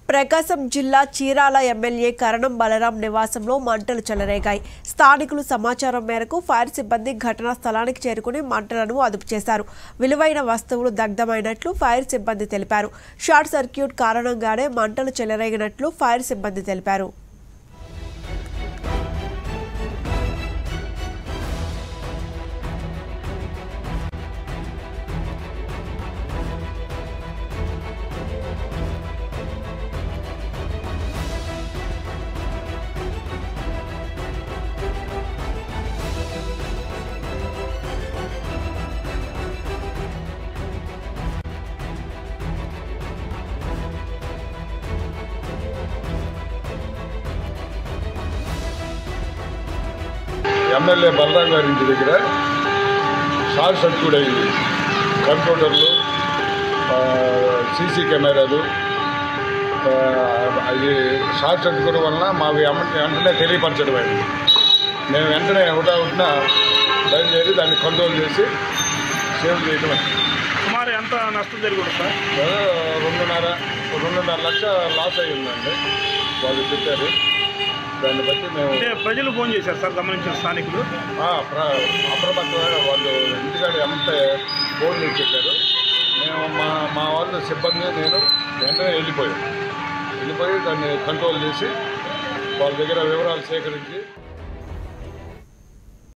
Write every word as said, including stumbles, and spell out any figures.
ప్రకాశం జిల్లా చీరాల ఎమ్మెల్యే కరణం బలరాం నివాసంలో మంటలు చెలరేగాయి. స్థానికులు సమాచారం మేరకు ఫైర్ సిబ్బంది ఘటనా స్థలానికి చేరుకుని మంటలను అదుపు చేశారు. విలువైన వస్తువులు దగ్ధమైనట్లు ఫైర్ సిబ్బంది తెలిపారు. షార్ట్ సర్క్యూట్ కారణంగానే మంటలు చెలరేగినట్లు ఫైర్ సిబ్బంది తెలిపారు. ఎమ్మెల్యే బలరాం గారి ఇంటి దగ్గర షార్ట్ సర్క్యూట్ అయింది. కంప్యూటర్లు, సీసీ కెమెరాలు అది షార్ట్ సర్క్యూట్ వలన మాకు వెంటనే తెలియపరచడం అయింది. మేము వెంటనే ఒకటా ఒకటిన బయలుదేరి దాన్ని కంట్రోల్ చేసి సేవ్ చేయడం. సుమారు ఎంత నష్టం జరుగుతుంది సార్? రెండున్నర రెండున్నర లక్ష లాస్ అయి ఉందండి వాళ్ళు చెప్పారు. దాన్ని బట్టి మేము ప్రజలు ఫోన్ చేశారు సార్, గమనించిన స్థానికులు అప్రమత్తంగా వాళ్ళు ఇంటికాడ ఎంత ఫోన్ చేసి చెప్పారు. మేము మా మా వాళ్ళు సిబ్బంది నేను వెంటనే వెళ్ళిపోయాం వెళ్ళిపోయి దాన్ని కంట్రోల్ చేసి వాళ్ళ దగ్గర వివరాలు సేకరించి